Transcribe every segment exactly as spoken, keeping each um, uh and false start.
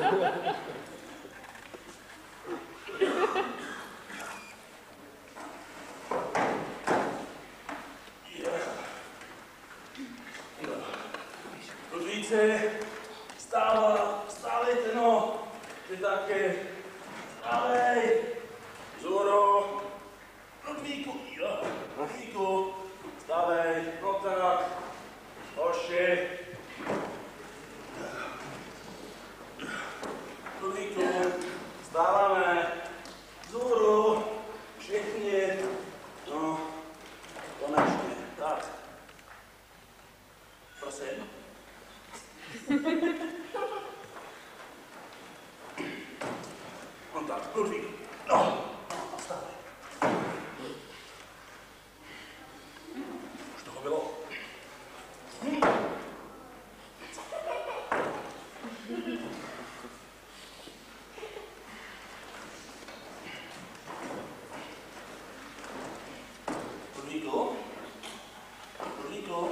Ludvíci, stává, stávejte, no, ty taky, stávej, Zoro, Ludvíku, jo, Ludvíku, stávej, no tak, hoši, Ludvíku, stáváme, Zoro, všichni, no, konečně, tak, prosím. No tak, Ludvík. No, no, stávej. Už toho bylo. Hm. Ludvíku? Ludvíku?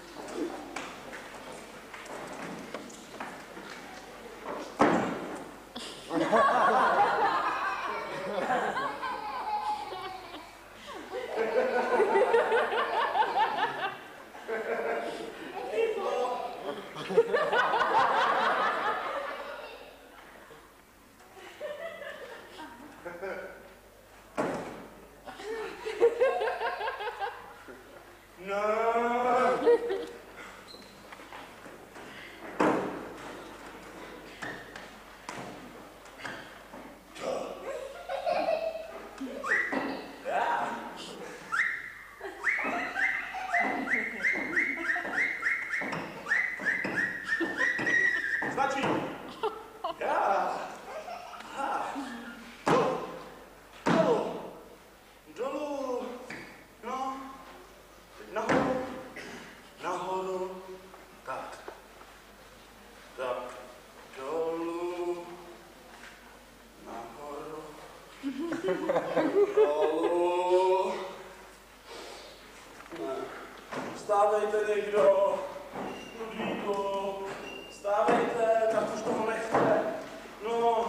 Stávejte někdo, Ludvíku, stávejte, tak už toho nechte, no,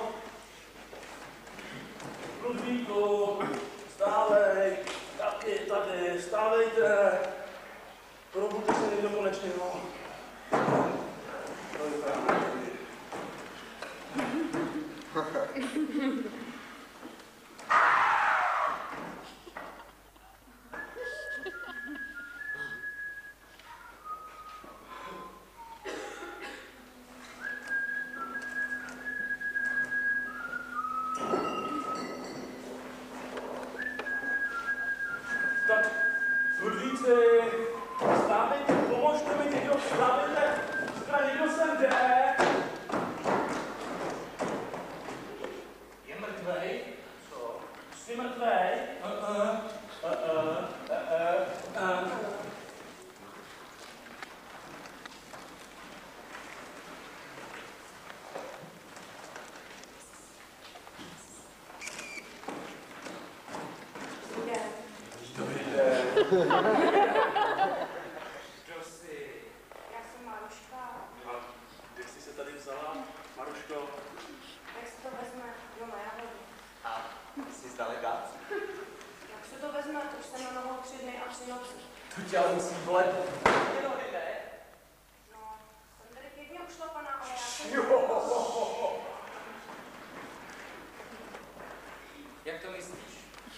Ludvíku, stávej, taky tady, stávejte, probuďte se někdo konečně, no. To vypadá někdy. Kdo jsi? Já jsem Maruška. A kde jsi se tady vzala, Maruško? Jak se to vezme? No, na jahody. A jsi zdaleka? Jak se to vezme? Už jsem na nohou tři dny a tři noci. To tě ale musí bolet. Ty nohy, ne? No, jsem tady pěkně ušlapaná, ale já jsem... Jo. Jak to myslíš?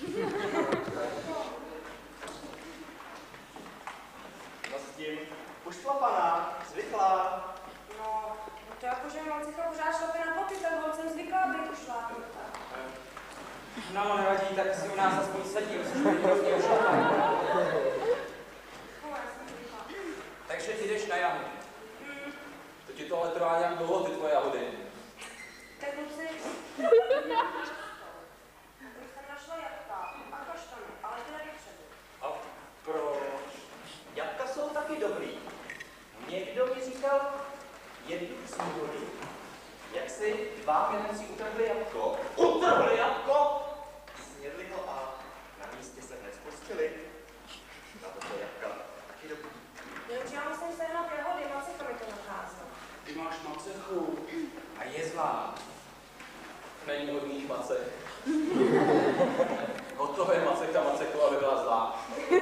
No s tím, ušlapaná, zvyklá. No, no to jako, že mám cika pořád šlapy na boty, tak byl jsem zvyklá být ušlápnutá. No, nevadí, tak si u nás aspoň sedí, musíš být hrozně ušlapaná. No, já jsem zvyklá. Takže ty jdeš na jahody. Hmm, To ti tohle trvá nějak dlouho, ty tvoje jahody. tak kluci... Už jsem našla jatka a kaštany, ale ty nepotřebuji. A proč? Jatka jsou taky dobrý. Někdo mi říkal jednu příhodu, jak si dva milenci utrhli jabko. Utrhli jabko! Snědli ho a na místě se hned spustili. Na toto jabka taky dobrý. Jenže já musím sehnat jahody, maceka mi to nachází. Ty máš macechu. není hodných macek. Hotové maceka Macekova by byla zlá.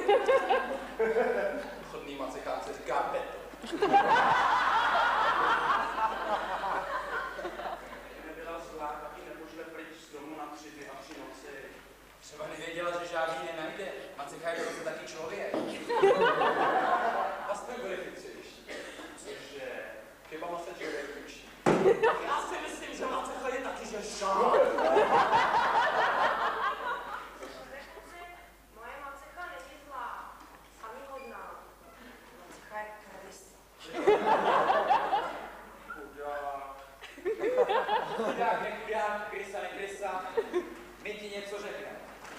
Hodný macekán se říká Beto. Nebyla zlá, taky nepošle pryč z domu na tři dny a tři noci. Třeba nevěděla, že žádný nenajde. Maceka je dokonce taky člověk. Aspoň verifikuješ. Cože, chyba se člověk učí. Já si myslím, že Maceka je taky, že šál. Moje Maceka není zlá, ani hodná. Maceka je krys. Chudák. Chudák, nechudák, krysa, nekrysa. My ti něco řekneme.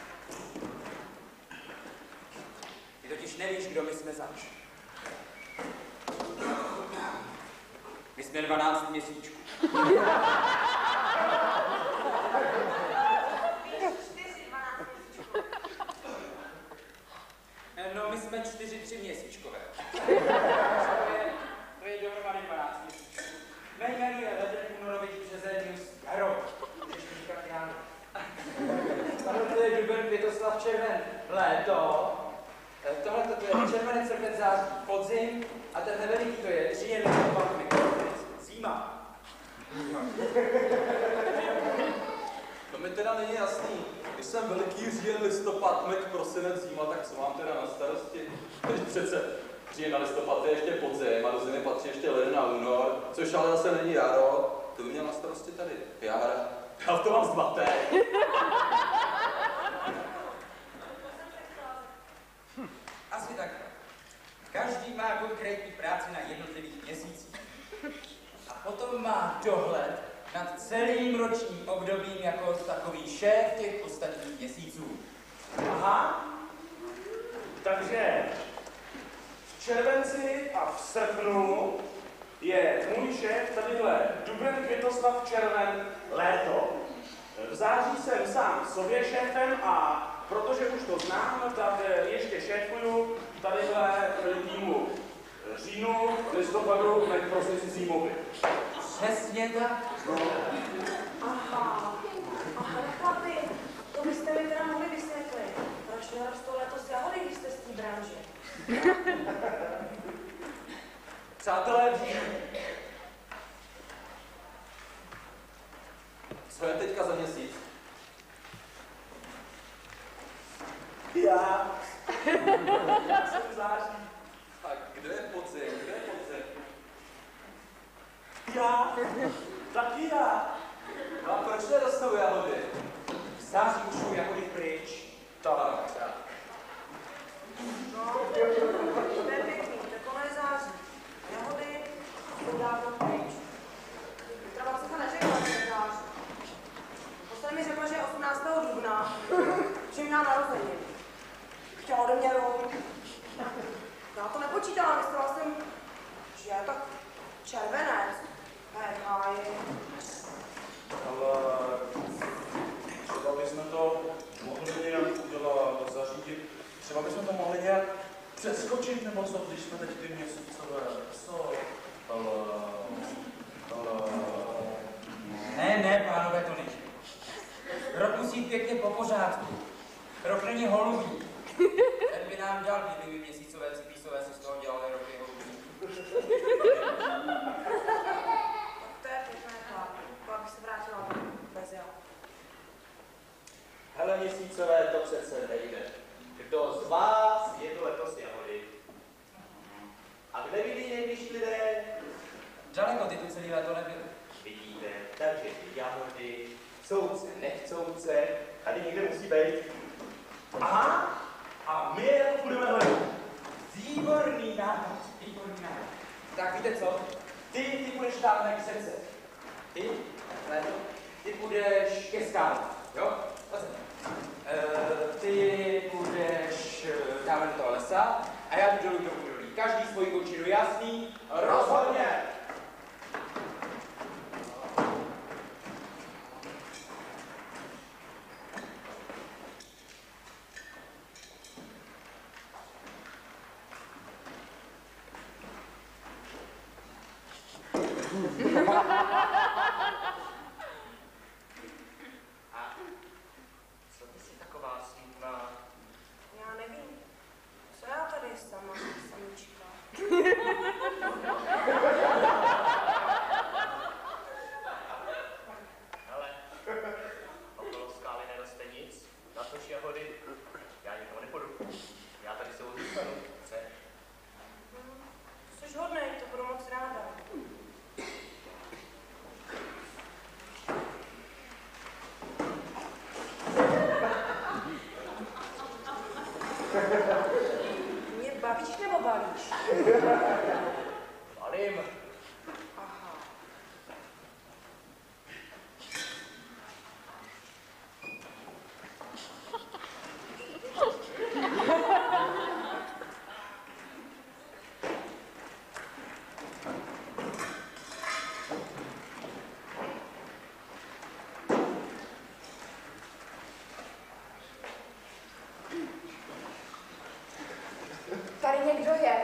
Ty totiž nevíš, kdo my jsme zač. My jsme dvanáct měsíčků. No, my jsme čtyři, tři měsíčkové. To je, to je dohromady dvanáct měsíčků. Mé jméno je Ledek Únorovич Březenius Hero. Můžeš mi říkat Jan. Ano, to je duben, Květoslav, červen, léto. Tohle to je červenec, srpen, září, podzim. A tenhle veliký to je říjen, listopad, měsíc, zima. To mi teda není jasný. Když jsem veliký říjen, listopad, mek, prosinec, zima, tak co mám teda na starosti? Když přece říjen a listopad je ještě podzim a do zimy patří ještě leden a únor, což ale zase není jaro. To by měl na starosti tady jar. Já to mám zmatek. Asi tak. Každý má konkrétní práci na jednotlivých měsících. A potom má dohled nad celým ročním obdobím jako takový šéf těch ostatních měsíců. Aha. Takže v červenci a v srpnu je můj šéf tadyhle duben, květoslav, červen, léto. V září jsem sám sobě šéfem a protože už to znám, tak ještě šéfuju tadyhle týmu říjnu, listopadu, mek, prosinci, zimovi. Přesně tak. Aha, aha, chlapi, to byste mi teda mohli vysvětlit. Proč nerostou letos jahody, když jste z té branže? Přátelé, Co je teďka za měsíc? Já. Já jsem v září. A kde je podzim? Kde je podzim? Já. Taky já. no a proč nerostou jahody? V září už jsou jahody pryč. Tak. No, to je pěkný, takové září. Jahody jsou dávno pryč. Vítra Maceka neřekla, že je září. Posledně mi řekla, že je osmnáctého dubna, že měla narozeniny. Chtěla ode mě rovit. Já to nepočítala, myslela jsem, že je tak červenec. Hej, háj. Ale třeba bychom to mohli nějak udělat, zařídit. Třeba bychom to mohli nějak přeskočit, nebo co, když jsme teď ty měsícové. Co? Ale... Ale... Ne, ne, pánové, to nejde. Rok musí jít pěkně po pořádku. Rok není holubý. Ten by nám dělal, kdyby měsícové cyklísové si z toho dělali roky holubý. To je pěkné, chlapi. Pak bych se vrátila bez já. Hele, měsícové, to přece nejde. Kdo z vás jedl letos jahody? A kde byli nejbližší lidé? Daleko, ty tu celý léto nebyl. Vidíte, takže ty jahody, chcouce, nechcouce, tady někde musí být. Aha! A my je jako budeme hledat. Výborný nápad, výborný nápad. Tak víte co? Ty, ty budeš tamhle k řece. Ty, leto, ty půjdeš ke skále, jo? Pojď sem. Uh, ty půjdeš uh, tamhle do toho lesa a já jdu dolů do údolí. Každý svoji končinu, jasný? Rozhodně! jahody, já nikomu nepůjdu. Já tady se zůstanu. Chce? Jsi hodnej, to budu moc ráda. Mě bavíš nebo bavíš? Balím. Aha. Tady někdo je.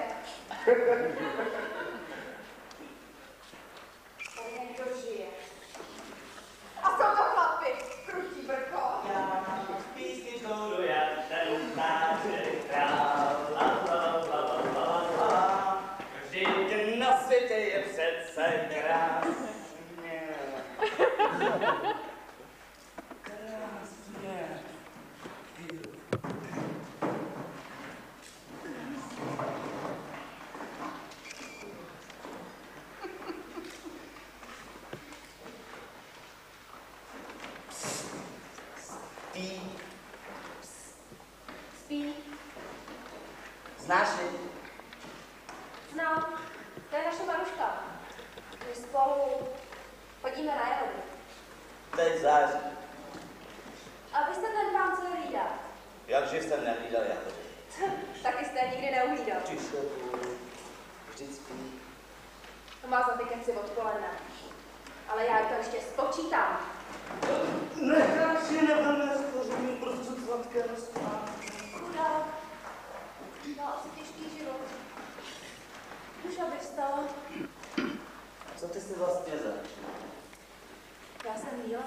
Tady někdo žije. A jsou to chlapi, krutí brko. Já písničkou jdu jak ten nářek král, la la la la la la la. Vždyť na světě je přece krásně. Krásně. Spí. Spí. Znáš ji? Znám. To je naše Maruška. My spolu chodíme na jahody. Teď září. A vy jste ten pán, co je hlídá. Jakže jsem nehlídal jahody. Taky jste je nikdy neuhlídal. Tiše vždycky. To má za ty keci odpoledne. Ale já to ještě spočítám. Nechám si nebudeme stvoření prostě sladké rozpávání. Chudák. Má asi těžký život. Už aby vstal. Co ty jsi vlastně zač? Já jsem Míla.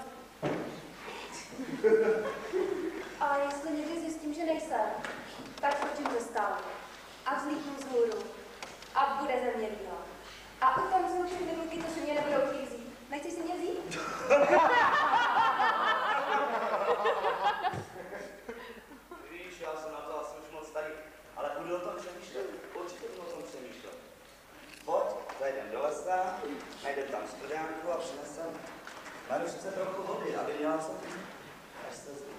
Ale jestli někdy zjistím, že nejsem, tak skočím ze stálu a vzlítnu vzhůru a bude ze mě bílá. A utancuju všechny kluky, co si mě nebudou chtít vzít. Nechceš si mě vzít? Víš, já jsem na to asi už moc starý, ale budu o tom přemýšlet. Určitě budu o tom přemýšlet. Pojď, zajdem do lesa, najdem tam studánku a přinesem Marušce trochu vody, aby měla se až se zví.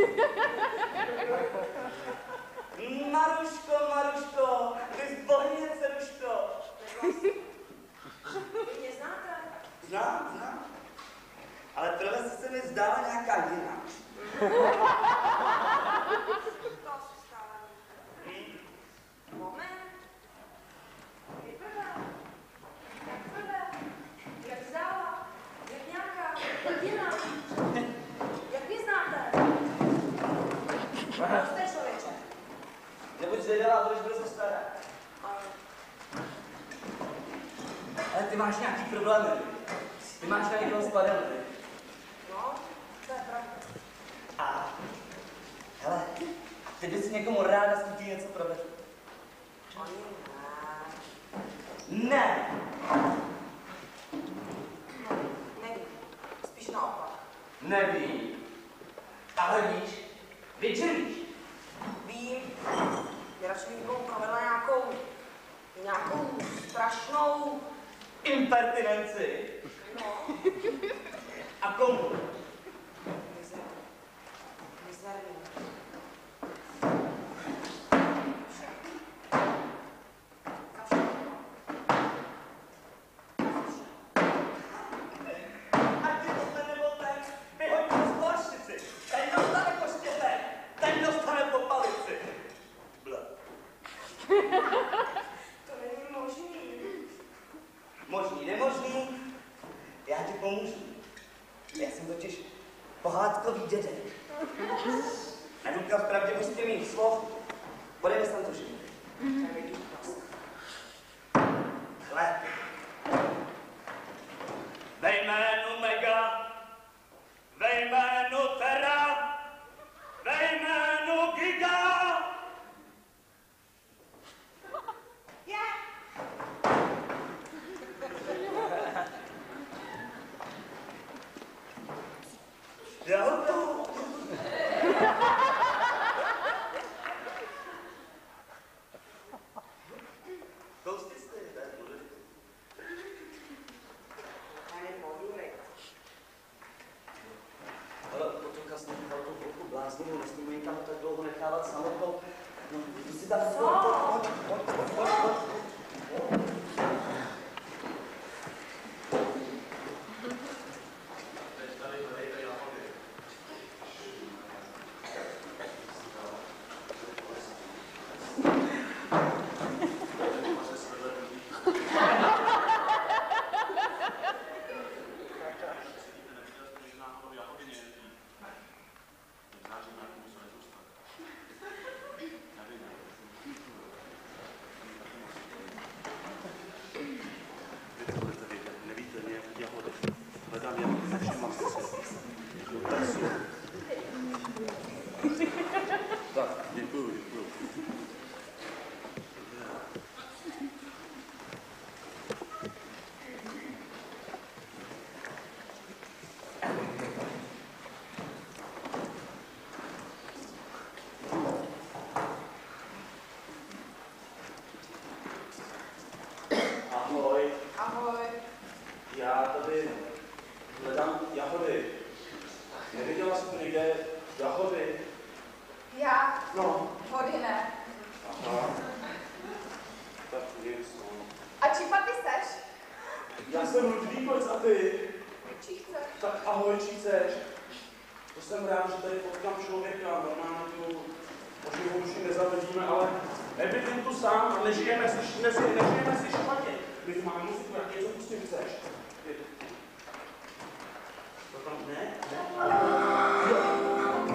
Maruško, Maruško, ty zbohně, Ceruško. Vy mě znáte? Znám, znám. Ale tohle se mi zdála nějaká jiná. To asi stále víte. Moment. Vypadá. Jak vypadá. Jak zdála. Jak nějaká hodina. Jak vy znáte? To jste člověče. Nebuď zvědavá, budeš brzo stará. Ale Ale ty máš nějaký problémy. Ty máš na někoho spadem. no, to je pravda. A hele, ty bys někomu ráda s tím něco provedl. Ani ne. Ne! No, nevím. Spíš naopak. Neví. Ale víš, víš, že víš. Vím, že radši bych někomu provedla nějakou, nějakou strašnou, Impertinenci. no, A komu? mizerní. Mizerní. Za všechno. Za všechno. A ty to ten nebo ten, vyhoď to z plaštici. Ten dostane po štěte, ten dostane po palici. Bla. To není možný. Možný, nemožný, já ti pomůžu. Já jsem totiž pohádkový dědek. A důkaz pravdivosti mých slov, podejme se tam trošku. Tak je důkaz. Hle. Ve jménu Mega, ve jménu Terra, ve jménu Giga. Je! Já to. Tousty jste, to je důležité. Pane Modulek. Ale potomka jsem nechal tu holku bláznivou, nesmíme ji tam tak dlouho nechávat samotnou. No, ty si tam... Co? Pojď, pojď, pojď, pojď, pojď. Tak, děkuju, děkuju. Ahoj, Ahoj. já tady hledám jahody. Neviděla jsi tu někde jahody? Já? No. Hody ne. Aha. Tak nic, no. A čipa ty seš? Já jsem Ludvík, a ty? Čí chceš? Tak ahoj, čí chceš? To jsem rád, že tady potkám člověka, normálně tu oživou duši nezavedíme, ale nebydlím tu sám a nežijeme si, nežijeme, nežijeme si špatně. My tu máme muziku, jak něco pustím chceš. To tam ne? Ne? Jo.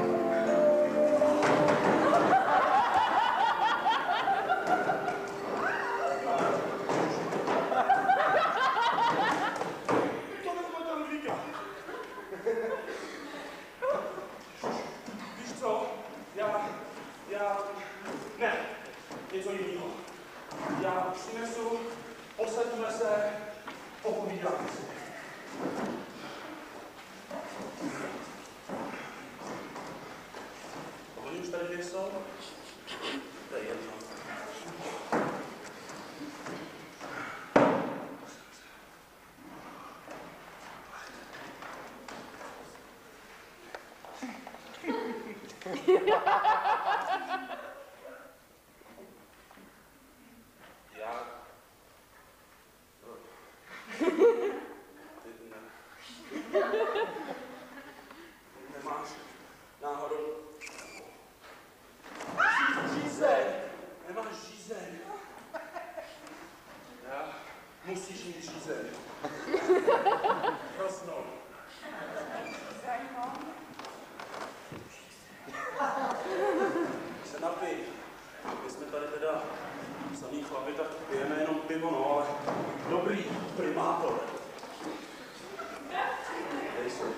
To vezme ten Ludvíka. Víš co? Já, já, ne, něco jiného. Já přinesu, posadíme se, popovídáme. Já... Ty ne... Nemáš náhodou... Žízeň! Nemáš žízeň. Já... Musíš mít žízeň. Hroznou. Se napij. My jsme tady teda samý chlapi, tak pijeme jenom pivo, no, ale dobrý primátor. Dej si.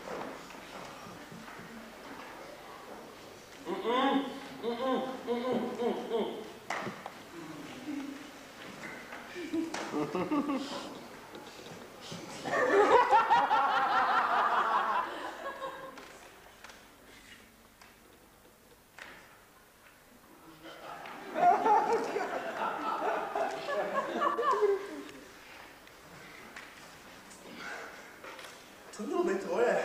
Mm-mm, mm-mm, mm-mm, mm-mm. To bylo mi tvoje.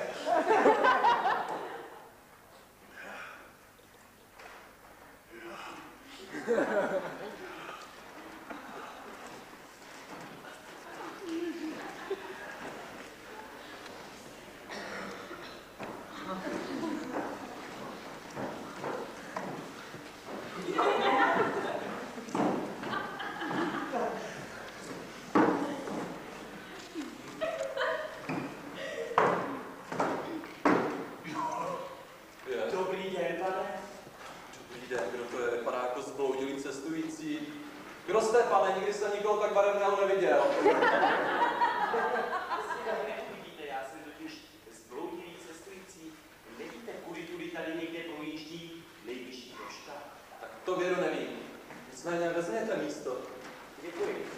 Dobrý den, pane. Dobrý den, kdo to je? Vypadá jako zbloudilý cestující. Kdo jste, pane? Nikdy jsem nikoho tak barevného neviděl. Asi tak nevidíte, já jsem totiž zbloudilý cestující. Nevíte, kudy tudy tady někde projíždí nejbližší pošta? Tak to věru nevím. Nicméně vezměte místo. Děkuji.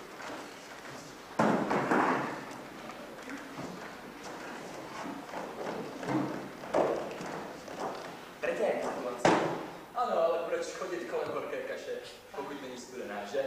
Drtě, situace. Ano, ale proč chodit kolem horké kaše, pokud není studená, že?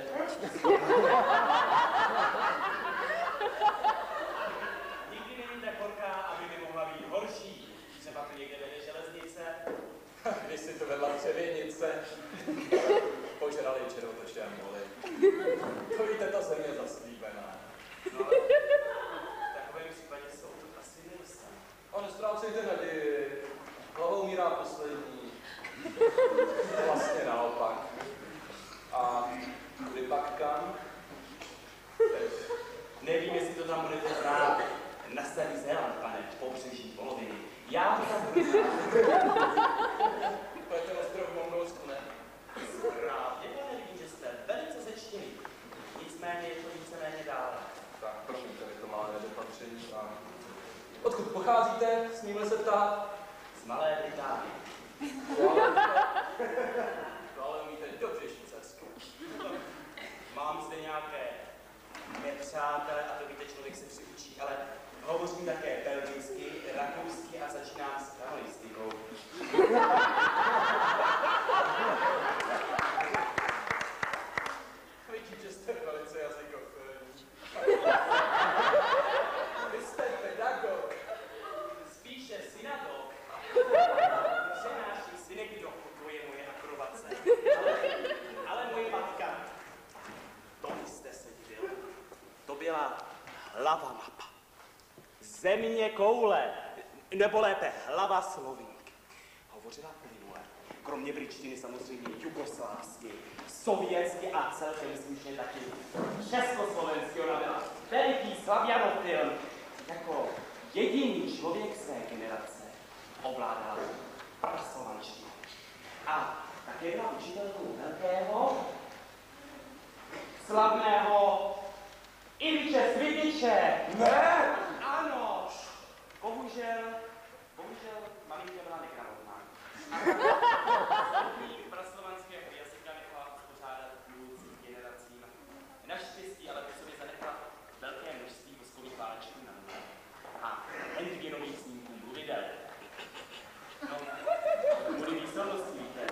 Nikdy není tak horká, aby mi mohla být horší. Třeba tu někde vede železnice. Když si to vedla třevěnice, požrali červotoče a moly. To víte, ta země je zaslíbená. No, ale v takovém případě jsou to asi nedostane. A nestrácejte naději. Hlavou mírá poslední. Vlastně naopak. A kudy pak kam? Nevím, jestli to tam budete znát. Na Starý Zéland, pane, pobřeží poloviny. Já to tam budu znát. To je ten ostrov v Mongolsku, ne? Správně, pane, vidím, že jste velice zečtělí. Nicméně je to víceméně dále. Tak, promiňte mi to malé nedopatření. A... Odkud pocházíte? Smíme se ptát? Z Malé Británie. To ale umíte dobře švýcarsky. Mám zde nějaké nepřátele, a to víte, člověk se přiučí, ale hovořím také belgicky, rakousky a začínám s kanonistikou. Vidím, že jste velice jazykofilní. Vy jste pedagog. Spíše synagog. Přenáší synek do pokoje moje akrobace. Ale, ale moje matka, to byste se divil, to byla hlava mapa. Země koule, nebo lépe hlava slovinky. Hovořila plynule, kromě britštiny samozřejmě jugoslávsky, sovětsky a celkem slušně taky československy. Ona byla veliký slavianofil. Jako jediný člověk své generace ovládal praslovanštinu. A také byla učitelkou velkého, slavného Iliče Svidiče. Ne! Ano, bohužel, bohužel maminka byla negramotná. Schopný praslovanského jazyka nechala uspořádat budoucím generacím. Naštěstí ale po sobě zanechala velké množství voskových válečků na dole a rentgenových snímků mluvidel. No, kvůli výslednosti, víte.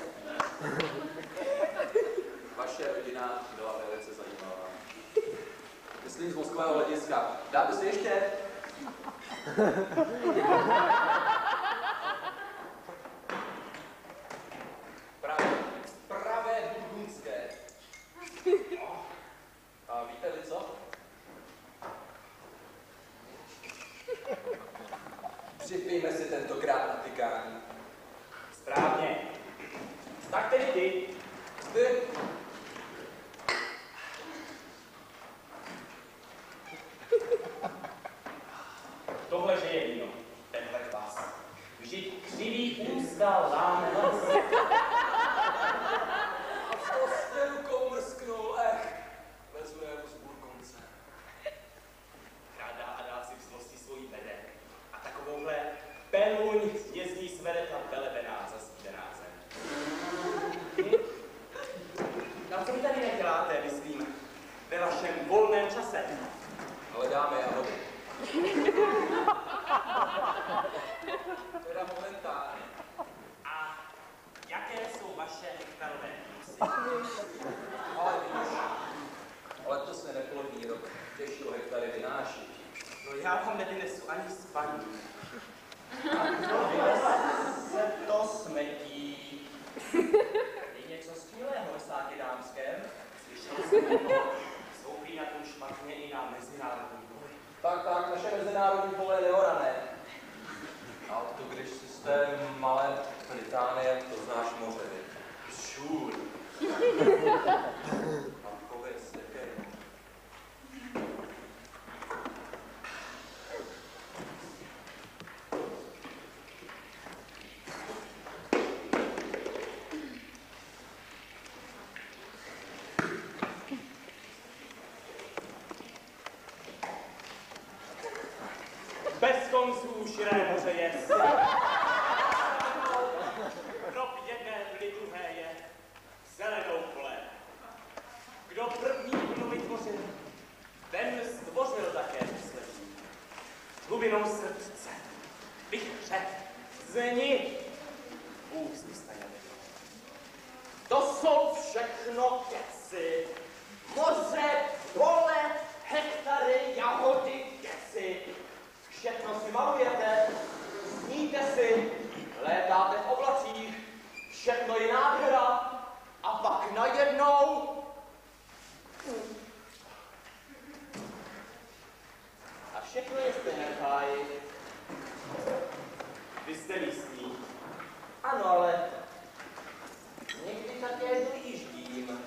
Vaše rodina byla velice zajímavá. Myslím z mozkového hlediska. Dáte si ještě? Připijme si tentokrát na tykání. Správně. Tak tedy ty. Ty? Tohle, že je víno. Tenhle kvás. Vždyť křivý ústa láme nos. A prostě rukou mrsknul, eh. Vezmu jeho z burkunce. Krádá a dá si v zlosti svojí vede. A takovouhle peluň jezdí svede ta velebená zastídená zem. Hm? A co vy tady neděláte, myslím, ve vašem volném čase? Ale dáme jahody. Teda momentálně. A jaké jsou vaše hektarové výnosy? Ale víš, letos je neplodný rok. Těžko hektary vynáší. No já vám nevynesu ani spaní. A kdo vynese to smetí? Je něco skvělého v státě dámském? Slyšel jsem to. Svoupí na tom šmatně i na mezinárodní poli. Tak, tak, naše mezinárodní pole je neorané. A to když systém malé Británie, to znáš moře, viď? Šůl. A pověz, jaké je moře? Bez konců širé moře je. Krop jedné vly druhé je zelenou pole. Kdo první vinu vytvořil, ten stvořil také poslední. Hlubinou srdce, vychře, zni, ústy stajali. To jsou všechno keci. Moře, pole, hektary, jahody, keci. Všechno si malujete, sníte si, létáte v oblacích, všechno je nádhera a pak najednou... A všechno je stejné v háji. Vy jste místní. Ano, ale někdy také dojíždím.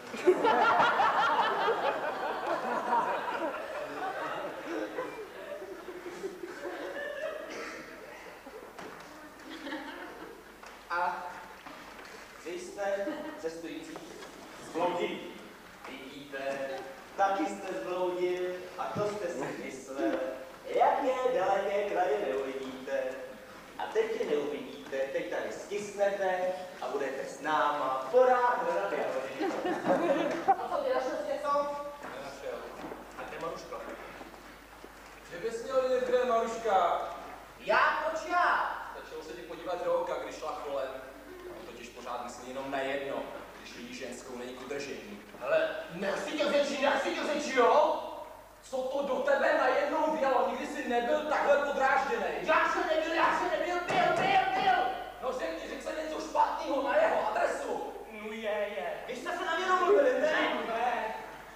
A vy jste cestující? Zbloudili. Vidíte, taky jste zbloudil a to jste si myslel. Jaké daleké kraje neuvidíte. A teď je neuvidíte, teď tady stisnete a budete s náma porád hledat jahody. A co ty našel jsi něco? Nenašel. A kde Maruška? Že bys měl někde, Maruška? Já, proč já? Stačilo se ti podívat do oka, když šla kolem. On totiž pořád myslí jenom na jedno, když vidí ženskou, není k udržení. Ale nechci tě řeči, nechci tě řeči, jo? Co to do tebe najednou dělo? Nikdy jsi nebyl takhle podrážděný. Já jsem nebyl, já jsem nebyl, byl, byl, byl! No řekni, řekl se něco špatného na jeho adresu. No je, je. Vy jste se na mě domluvili, ne? Ne.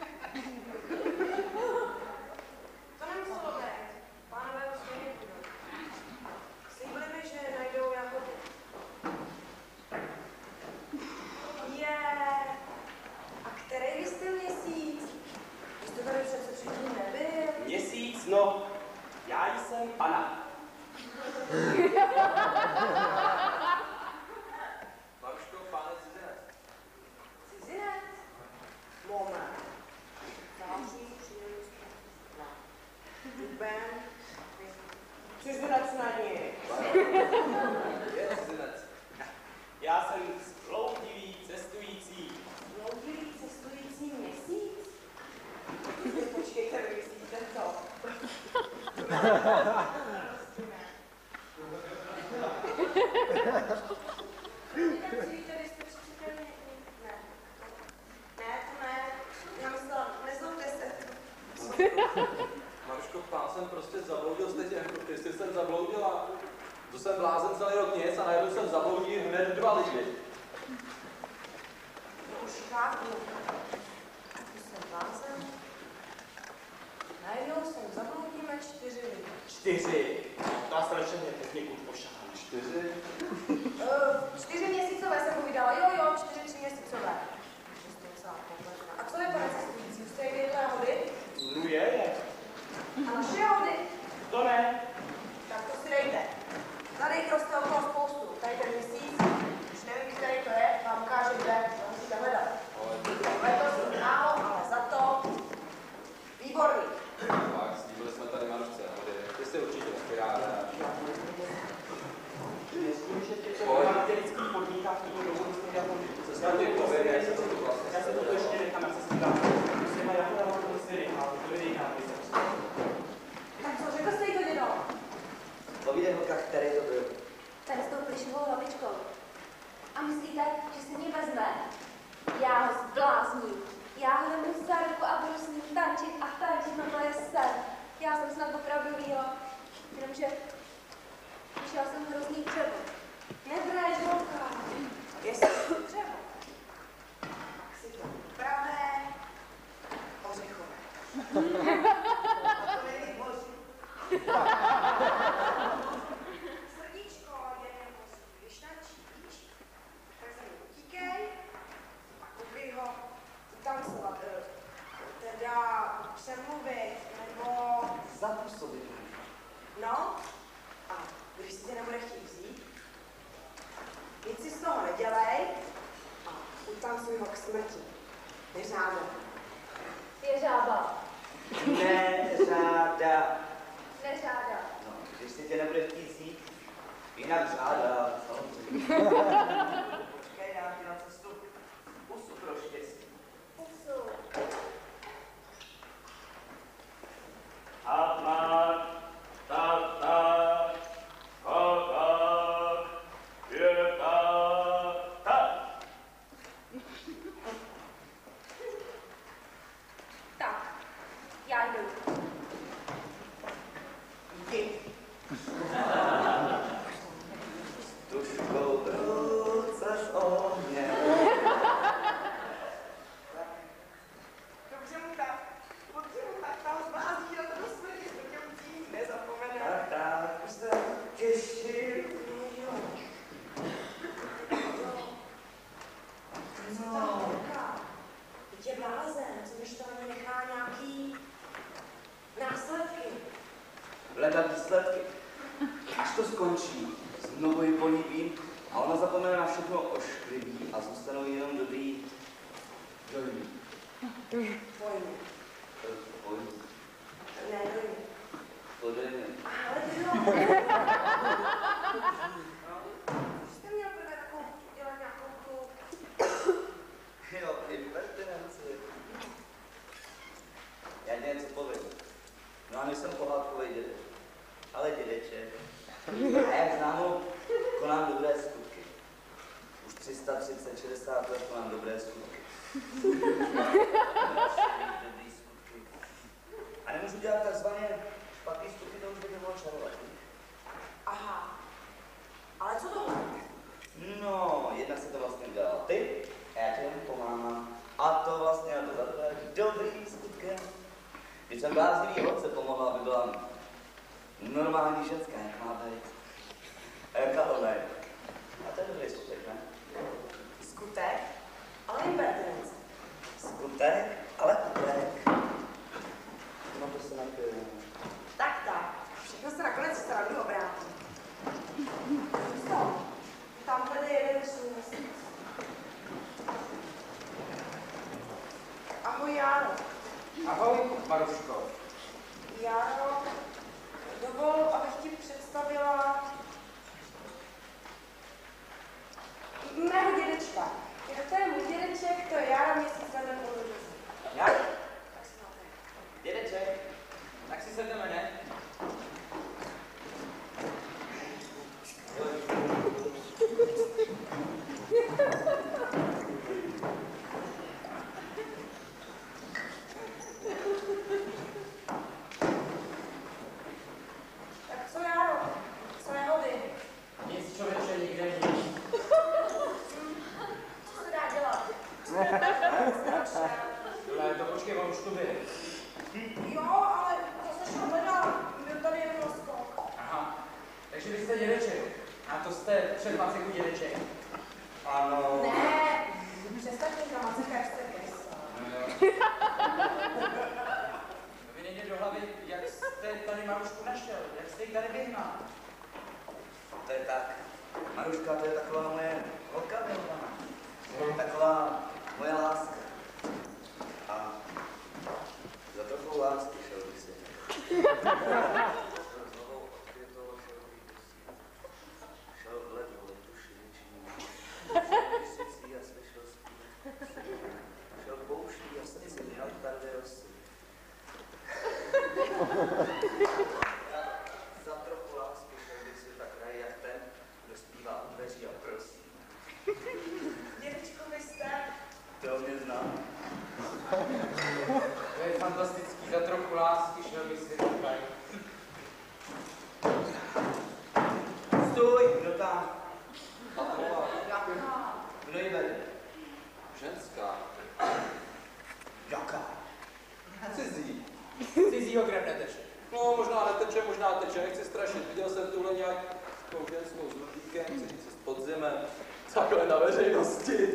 To nemuselo být. Pánové ho stejně budou. Slíbili mi, že najdou jahody. Je. A který vy jste měsíc? Vy jste tady přece předtím nebyl. Měsíc, no. Já jsem Anna. Maruško, pánec cizinec. Cizinec? Moment. Září, příležitost. Duben. Cizinec není. Je cizinec. Já jsem zbloudivý cestující. Dlouhý cestující měsíc? Počkejte, vy myslíte to? Myslíte, vy jste přičetli? Ne. Ne, to ne. Já myslela, nezlobte se. Maruško, pán jsem prostě zabloudil stejně jako ty jsi jsem zabloudila. To jsem blázen celý rok nic a najednou jsem zabloudil hned dva lidi. To už chápu. Tu jsem blázen. Najednou jsem zabloudíme čtyři lidi. Čtyři. To vás tady všechny techniku pošahané. Čtyři? Uh, čtyři měsícové jsem mu vydala, jo, jo, čtyři, tři měsícové. A co je pane cestující? Už jste někdy jedli jahody? No je, je. A naše jahody? To ne. Tak to si dejte. Tady jich roste okolo spoustu. Tady ten měsíc, už nevím, který to je, vám ukáže, kde, to musíte hledat. Letos málo, ale za to výborný. Tak, slíbili jsme tady Marušce, ty jsi určitě taky ráda. Myslím, že ty co na těch lidských podmínkách tu dobu musím dělat Co jsi tam ty pověděl, jak se to tu vlastně já se to ještě nechám, jak se si dám. Musím jako já to prostě nechám, to je jiná věc. Tak co, řekl jste jí to, dědo? Povídej holka, který to byl. Ten s tou plišovou hlavičkou. A myslíte, že se mě vezme? Já ho zblázním. Já ho vemu za ruku a budu s ním tančit a tančit, no to je sen. Já jsem snad opravdu výho. Jenomže vyšel jsem hrozný dřevo. Nebreš, holka. Jestli to dřevo, tak si to pravé ořechové. A to není možný. Srdíčko je jako když tančíš, tak za ním utíkej a koupí ho utancovat, teda přemluvit, nebo Zapůsobit. no, a když si tě nebude chtít vzít, nic si z toho nedělej a utancuj ho k smrti. Neřáda. Je žába. Neřáda. Nežádá. No, když si tě nebude chtít vzít, jinak řáda, samozřejmě. Počkej, já ti na cestu pusu pro štěstí. Pusu. A tak, tak, tak, a tak, je tak, tak. Tak, já jdu. Jdi. Tuškou ruce z ohně. Dobře mu tak, dobře mu tak, tam zvází a to do smrti, to tě ucí, nezapomene. Tak, tak, už se těším. No. Teď je blázen, co když to ani nechá nějaký následky. Hledat výsledky. Až to skončí, znovu ji políbím a ona zapomene na všechno ošklivý a zůstanou jenom dobrý dojmy. Pojmu. Pojmy. Ne, dojmu. Podejmy. Ale ty jo. Jste měl prvé takovou dělat nějakou tu... Jo, impertinence. Já ti něco povím. No a nejsem pohádkovej dědek, ale dědeček. A jak známo, konám dobré skutky. Už tři sta třicet šedesát let konám dobré skutky. Dobrý skutky. A nemůžu dělat takzvaně špatný skutky, to už by bylo čarovat. Aha. Ale co tohle? No, jednak se to vlastně dělal ty, a já ti jen pomáhám. A to vlastně na to za tvé dobrý skutkem. Když jsem bláznivý holce pomohla, aby byla normální ženská, jak má být. A jaká ona je. A to je dobrý skutek, ne? Skutek, ale impertinence. Skutek, ale kutek. No to se napiju. Tak, tak. Všechno se nakonec stranu obrátí. Co? Tam tady je jeden měsíc. Ahoj, Járo. Ahoj, Maruško. Járo, dovol, abych ti představila mého dědečka. To je můj dědeček, to je Jára měsíc na den podruží. Jak? Tak si máte. Dědeček. Tak si sedneme, ne? Tak co, Járo? Takže vy jste dědeček. A to jste před Maceku dědeček. Ano. Ne, přestaňte tam Macek, jak jste kesa. Vy nejde do hlavy, jak jste tady Marušku našel, jak jste ji tady vyhnal. To je tak. Maruška, to je taková moje holka milovaná. Taková moje láska. A za trochu lásky šel bych si. Šel v ledu, letuši většinou. Měsící a slyšel zpívat. Šel pouští a srdci měl tady rosy. Za trochu lásky šel bych si tak raj jak ten, kdo zpívá u dveří a prosí. Dědečko, vy jste? To mě znám. To je fantastický, za trochu lásky šel bych si říkaj. Stůj, kdo tam? Pavlova. Kdo ji vede? Ženská. Jaká? Cizí. Cizího krev neteče. No, možná neteče, možná teče, nechci strašit. Viděl jsem tuhle nějakou ženskou s rudíkem, chci říct s podzemem. Takhle na veřejnosti.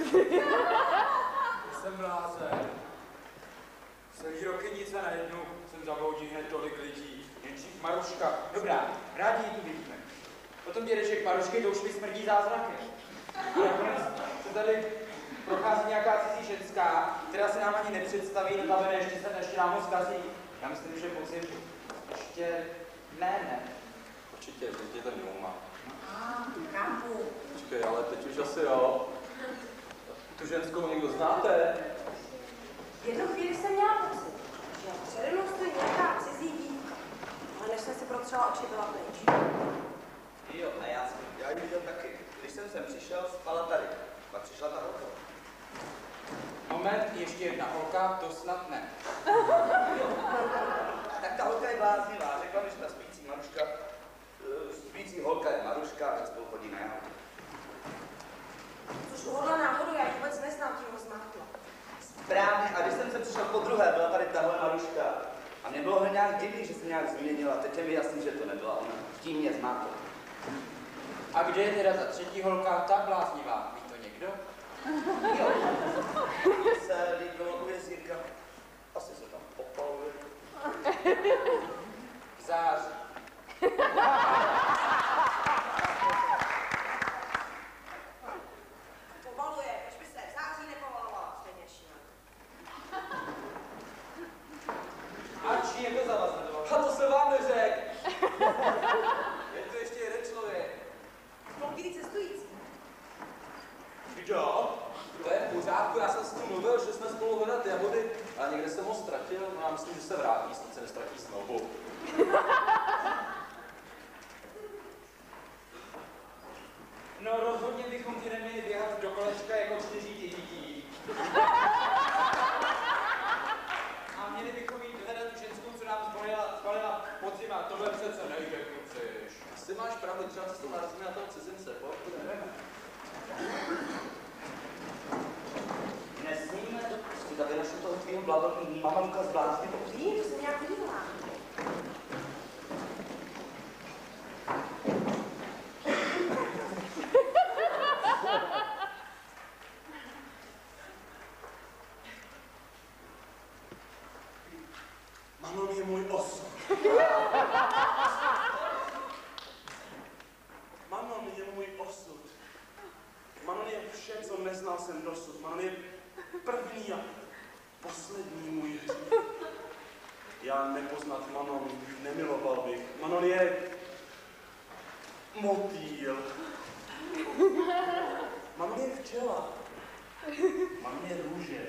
Jsem blázen. Celý roky nic a najednou jsem zavoudí hned tolik lidí. Jenčík Maruška. Dobrá, rádi ji tu vidíme. Potom dědeček Marušky, to už mi smrdí zázrakem. A nakonec se tady prochází nějaká cizí ženská, která se nám ani nepředstaví, notabene ještě se ještě nám ho zkazí. Já myslím, že podzim ještě ne, ne. Určitě, děti to neumá. Kápu. Počkej, ale teď už asi jo. Tu ženskou někdo znáte? V jednu chvíli jsem měla pocit, že přede mnou stojí nějaká cizí dívka. Ale než jsem si protřela oči, byla pryč. Jo, a já jsem, já ji viděl taky. Když jsem sem přišel, spala tady. Pak přišla ta holka. Moment, ještě jedna holka, to snad ne. Tak ta holka je bláznivá. Řekla mi, že ta spící Maruška, eh, spící holka je Maruška a spolu chodí na jahu. Což uhodla náhodou, já ji vůbec neznám, tím ho zmátla. Správně, a když jsem se přišel po druhé, byla tady tahle Maruška. A mě bylo hned nějak divný, že se nějak změnila. Teď je mi jasný, že to nebyla ona. Tím mě zmátla. A kde je teda ta třetí holka, ta bláznivá? Ví to někdo? Jo. Se líbilo u jezírka. Asi se tam popaluje. Září. Povaluje, proč by se v září nepovalovala? Stejně šílené. A či je to za vás nedovolil? A to se vám neřek. Je to ještě jeden člověk. Polky cestující. Jo? To je v pořádku, já jsem s tím mluvil, že jsme spolu hledat jahody a někde jsem ho ztratil, no já myslím, že se vrátí, snad se nestratí znovu. No rozhodně bychom ti neměli běhat do kolečka jako čtyři dětí. A měli bychom jít hledat tu ženskou, co nám zbalila, zbalila podzima. Tohle přece nejde, kluciš. Asi máš pravdu, třeba cestou narazíme na toho cizince, pojď, jdeme. Nesmíme dopustit, aby našel toho tvýho blablbý mamanka z blázny. Vím, to jsem nějak viděla. Manon je můj osud. Manon je můj osud. Manon je vše, co neznal jsem dosud. Manon je první a poslední můj hřích. Já nepoznat Manon nemiloval bych. Manon je motýl. Manon je včela. Manon je růže.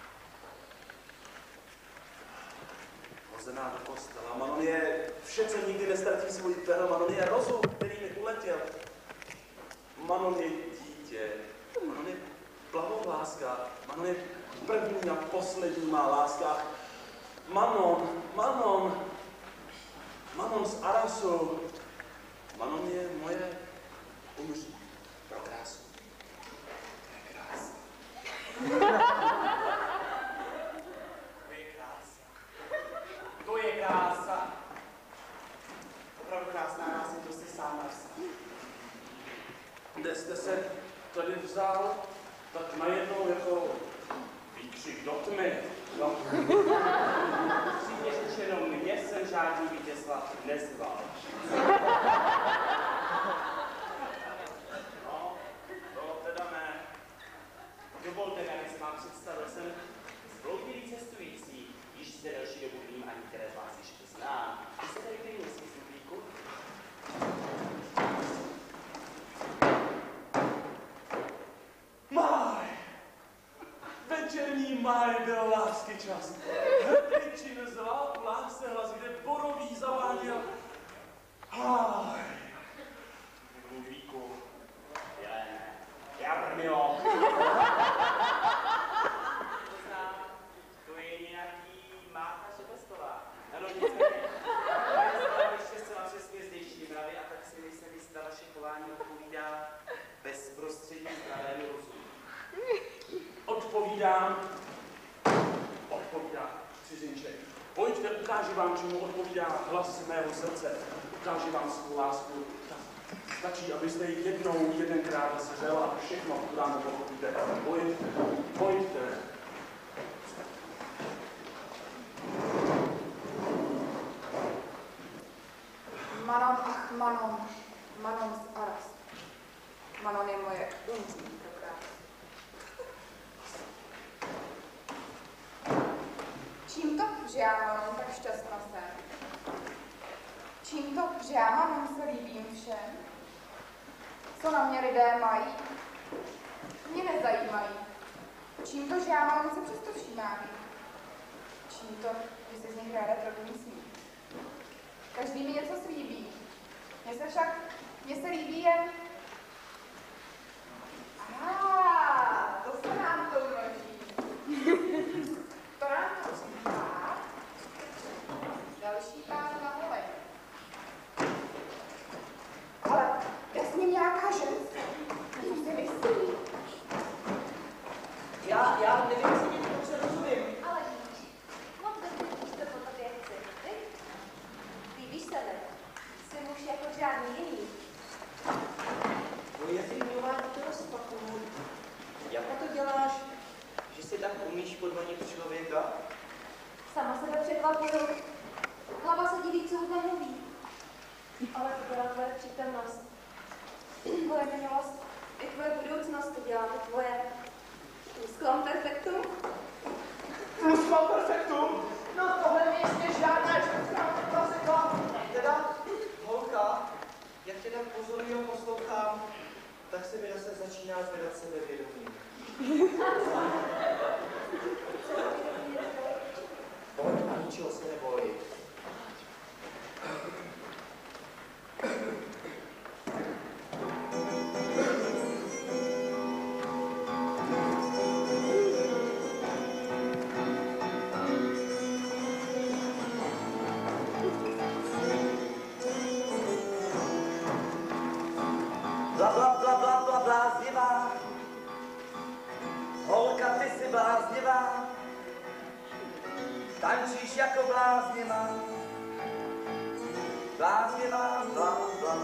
Hozená do postela. Manon je vše, co nikdy nestratí svůj pero. Manon je rozum, který mi uletěl. Manon je dítě. Manon je plavoláska. Manon je první a poslední má láska. Manon, Manon, Manon z Arasu. Manon je moje umří pro krásu. To je krása. To je krása. To je krása. Opravdu krásná, já jsem prostě sám kde jste se tady vzal, tak najednou jako výkřik do tmy. No. Upřímně řečeno, mě jsem žádný Vítězslav nezval. No, to teda ne. Dovolte mi, abych se vám představil, jsem zbloudilý cestující, již zde delší dobu vím, ani které z vás ještě znám. Vy se tady klidně si sluplíku. Máj! Večerní máj byl lásky čas. Hrdličin zlá plásce hlas, kde borový zaváněl. Háj! Mluvíku. Já ne. Já brmilo. To znám. To je nějaký Mácha Šebestová. Ano, nicméně. Ale ještě zcela přesně zdejší mravy a tak si nejsem jistá, vaše chování odpovídá bezprostředně zdravému rozumu. Odpovídám. Odpovídá cizinček. Pojďte, ukážu vám, čemu odpovídá hlas mého srdce. Ukážu vám svou lásku. Stačí, abyste ji jednou, jedenkrát seřel a všechno dáme pochopíte. Pojďte, pojďte. Manon, ach Manon, Manon z Aras. Manon je moje umření pro krás. Čím to, že já Manon tak šťastná jsem? Čím to, že já Manon se líbím všem? Co na mě lidé mají? Mě nezajímají. Čím to, že já Manon se přesto všímám? Čím to, že si z nich ráda trochu smí? Každý mi něco slíbí. Mně se však, mně se líbí jen... Aha, to se nám to množí. To nám to zbývá. Další pár na volej. Ale já s ním nějaká ženská. Co si myslí? Já, já nevím, co mě dobře rozumím. Ale víš, moc dobře víš, co po tobě chci, ty? Líbíš se mi? Jsi muž jako žádný jiný. Tvoje zimňová to rozpakuju. Jak to děláš, že si tak umíš podmanit člověka? Sama sebe překvapuju. Hlava se diví, co hodně mluví. Ale to byla tvoje přítomnost. Tvoje minulost i tvoje budoucnost, to dělá to tvoje sklon perfektum. Plusquam perfectum? No tohle mi ještě žádná ženská neprozekla. Teda, holka, jak tě tak pozorně poslouchám, tak se mi zase začíná zvedat sebevědomí. Pojď a ničeho se neboj. Bla, bla, bla, bla, bla, bláznivá. Holka, ty jsi bláznivá. Tančíš jako bláznivá. Bláznivá, blá, blá.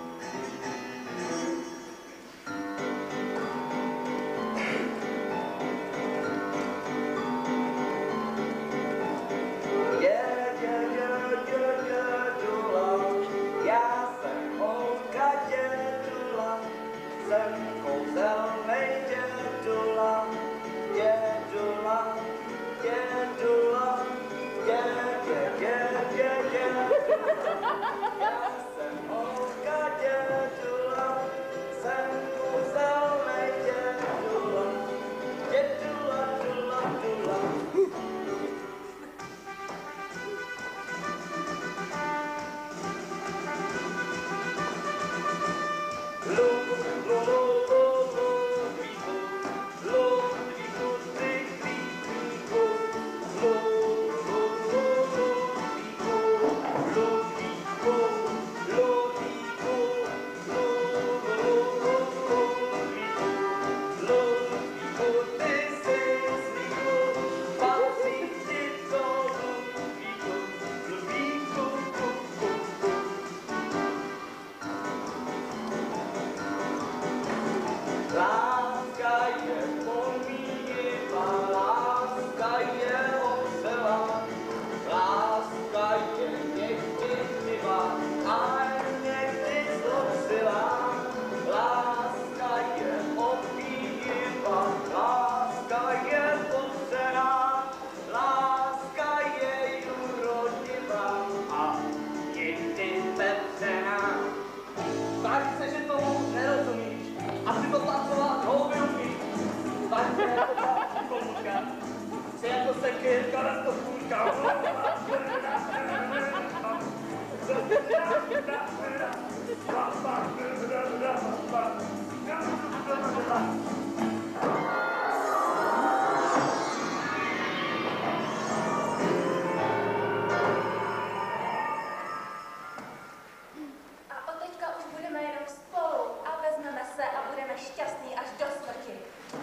Je, je, je, je, je, děla. Já jsem holka dědula, jsem kouzelnej dědula, dědula, dědula, dě, dě, dě, dě, dědula. Já jsem A od teďka už budeme jenom spolu a vezmeme se a budeme šťastní až do smrti.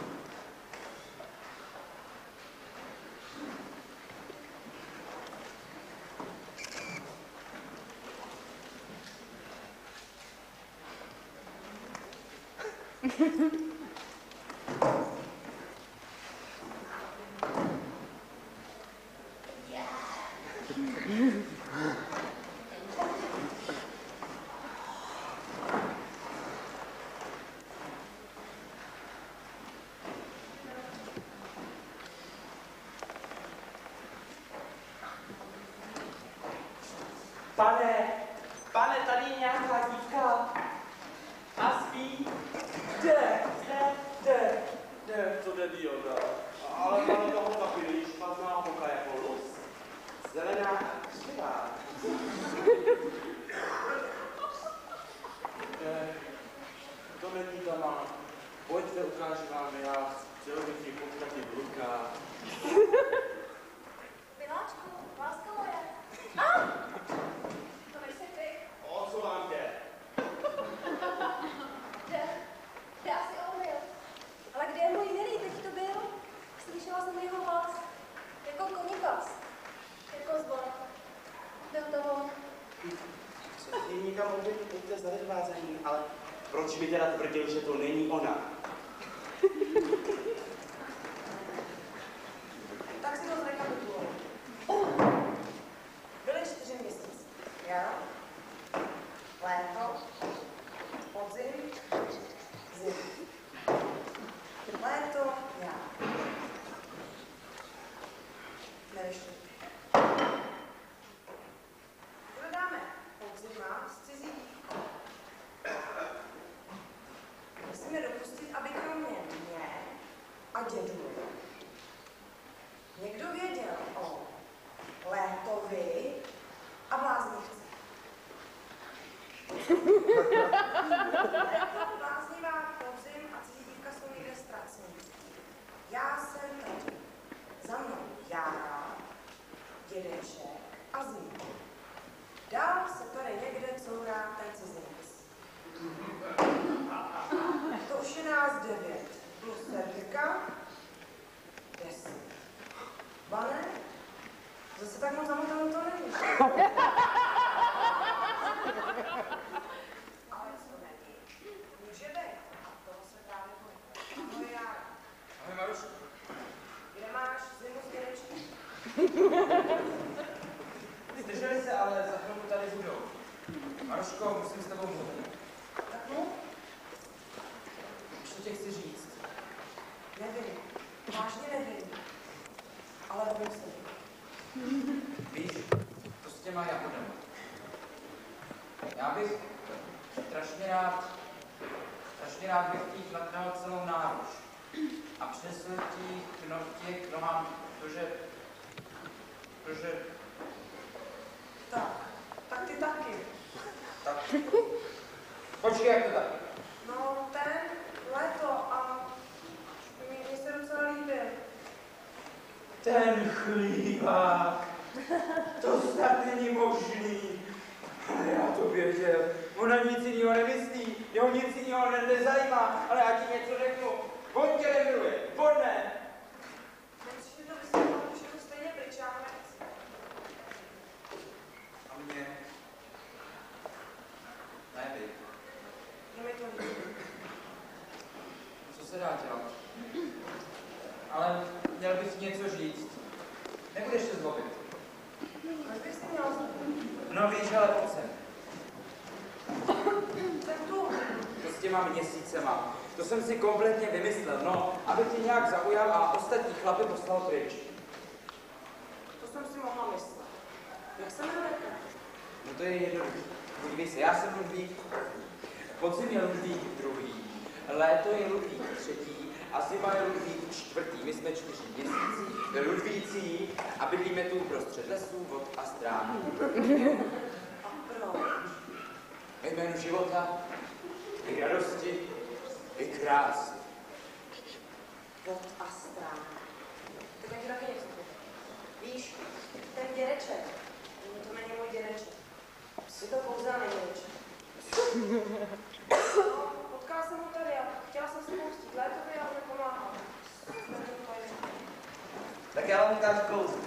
Pane, pane, tady je nějaká dívka. A spí. Kde? Kde? Kde? Kde? To jde Ona. Ale máme toho takový špatná boka jako lus. Zelená a křivá. Kde? To není dama. Pojďte, ukážu vám, já chtěl bych ji potkat i v rukách. Miláčku, láska moje. A! To nejsi ty. O co vám jde? Jde. Jde asi omyl. Ale kde je můj milý, teď to byl? Slyšela jsem jeho hlas. Jako koníkas. Jako zvon. Byl to on. Co je někam odvět, pojďte za nedvázaní, ale proč by teda tvrdil, že to není ona? Tak si to zrekapituluji. Byly čtyři měsíce. Jaro, léto, podzim, zima. Léto, jaro. Nevyšlo. Hledáme podzima s cizí dívkou. Musíme dopustit, aby kromě mě a dědu někdo věděl o Létovi a bláznivce. Léto, bláznivá, podzim a cizí dívka jsou někde ztracení. Já jsem tady. Za mnou Jára, dědeček a Zima. Dál se tady někde courá ten cizinec. To už je nás devět. Plus Servika, deset. Bane? Zase tak moc zamotanou to není. Ale co není? Může být. A toho se právě bojím. Ahoj, Jára. Ahoj, Marušku. Kde máš Zimu s dědečkem? Zdrželi se, ale za chvilku tady budou. Maruško, musím s tebou mluvit. Tak no, Co tě chci říct? nevím. Vážně nevím. Ale bojím se. Víš, to s těma jahodama. Já bych strašně rád, strašně rád bych těch natrhal celou náruč. A přinesl ti k no, těch nohám, protože, protože, Tak, tak ty taky. tak. Počkej, jak to tak? No, ten, léto a mě se docela líbil. Ten chlívák, to snad není možný. Ale já to věděl, ona nic jiného nemyslí, jeho nic jiného ne- nezajímá, ale já ti něco řeknu. On tě nemiluje, on ne. Nemusíš mi to vysvětlovat, že to stejně pryčáme. A mě? Ne, vy. Je mi to líbí. Co se dá dělat? Ale měl bych ti něco říct. Nebudeš se zlobit. Proč bys si měl zlobit? No víš, ale pojď sem. Tak tu. To s těma měsícema. To jsem si kompletně vymyslel, no, aby tě nějak zaujal a ostatní chlapy poslal pryč. To jsem si mohla myslet. Jak se jmenujete? No to je jednoduché. Podívej se, já jsem Ludvík. Podzim je Ludvík druhý, léto je Ludvík třetí Asi má Ludvík čtvrtý, my jsme čtyři měsící, Ludvící a bydlíme tu uprostřed lesů, vod a strán. A proč? Ve jménu života, i radosti, i krásy. Vod a strán. Tak já ti taky něco povím. Víš, ten dědeček, to není můj dědeček. Je to pouze dědeček. No, potkala jsem ho tady a chtěla jsem se poustit létově a on mi pomáhal. Tak já vám ukážu kouzlo.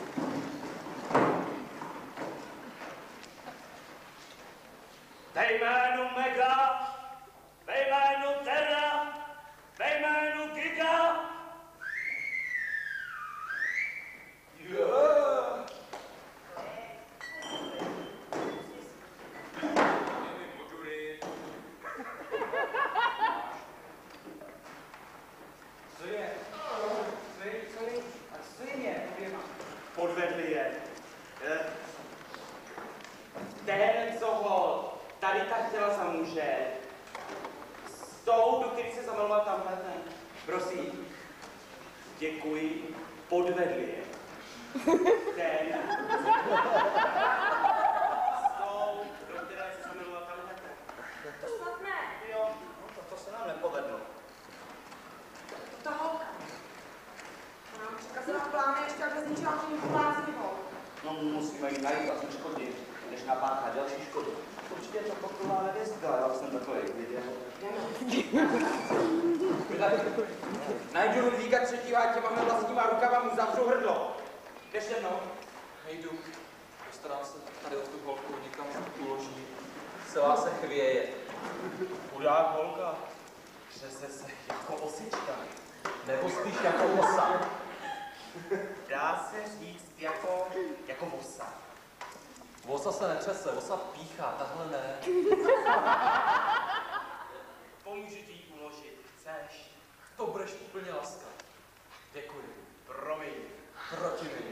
Ve jménu Mega, ve jménu Terra, ve jménu Giga. Jo. Co je? Co je? Co je? A co je mě? Oběma. Podvedli je. Eh, Ten, co ho tady tak chtěla za muže, s tou, do který se zamaloval tamhle ten. Prosím, děkuji, podvedli je. Ten, s tou, do které se zamaloval tamhle ten. To snad ne. Jo, no to, to se nám nepovedlo. To ta holka. Ona nám přikazila plány ještě, aby zničila tím bláznivou. No, musíme ji najít a zneškodit, než napáchá další škodu. Určitě to pokrová nevěstka, já jsem takový viděl. Najdu Ludvíka třetího a těma vlastníma rukama mu zavřou hrdlo. Jdeš se mnou? Nejdu. Postarám se tady o tu holku někam uloží. Celá se chvěje. Chudák holka, třese se jako osička. Nebo spíš jako osa. Dá se říct jako, jako vosa. Osa se netřese, osa píchá, tahle ne. Pomůžu ti ji uložit, chceš? To budeš úplně laskat. Děkuji. Promiň. Proti mě.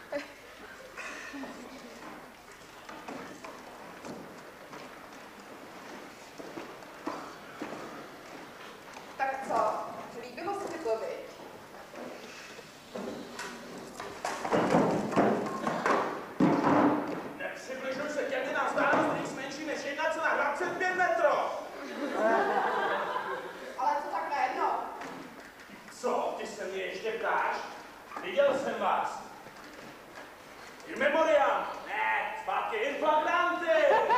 Tak co? Líbilo se ti to, viď? Nepřibližuj se těmi na vzdálenost menší než jedna celá dvacet pět metrů. Ale co tak najednou? Co, ty se mě ještě ptáš? Viděl jsem vás. In memoriam. Ne, zpátky in flagranti.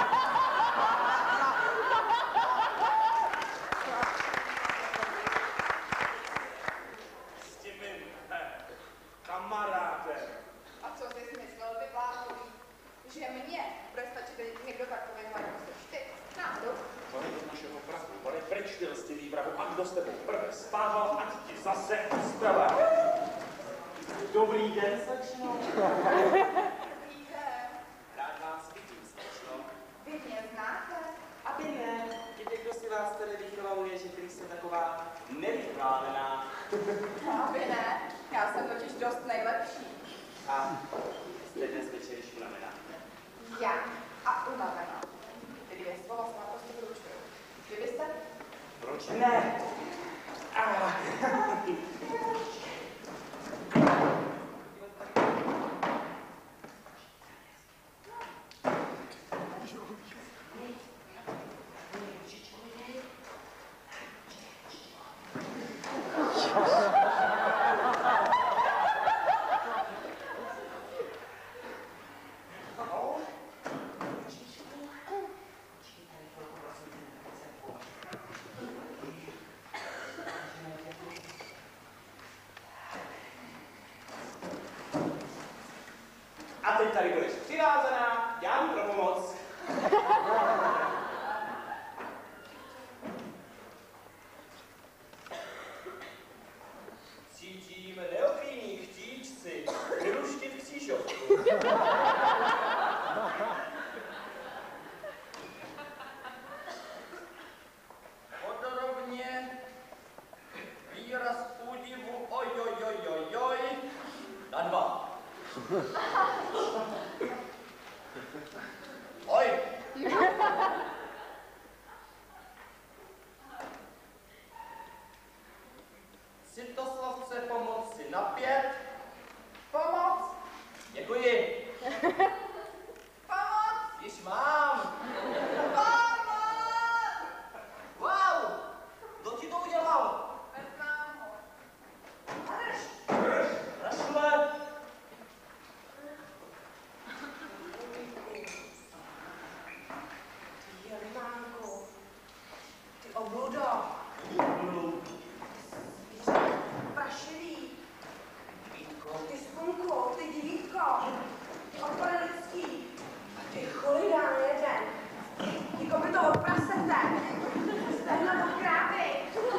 S tím mým eh, kamarádem. A co jsi myslel, ty bláhový? Že mě bude stačit někdo takový jako seš ty? Náhodou? To je do našeho prachu. Pane pryč, ty lstivý vrahu. A kdo s tebou prvé spával, ať ti zase ustrala. Dobrý den, slečno. Dobrý den. Rád vás vidím, slečno. Vy mě znáte? Aby ne, i někdo si vás tady vychvaluje, že prý jste taková nevychválená. Aby ne. Já jsem totiž dost nejlepší. A jste dnes večer již unavená. Já a unavená. Ty dvě slova se naprosto vylučují. Vy byste? Proč ne? Ah. A teď tady budeš přivázaná, já mu pro pomoc. Cítím neochýný chtíč si vyluštit křížovku. Vodorovně, výraz údivu, ojojojojoj, na dva. Oj! Cit Na pět. Pomoc! Děkuji. Pomoc! Již mám. Pomoc! Wow! Kdo ti to udělal? Neznám ho. Rašule. Ty Jelmánku, ty obludo, prašivý, ty spunku, ty divítko, ty odpady lidský, a ty chulidán jeden, ty kopyto od prasete, stehna do krávy,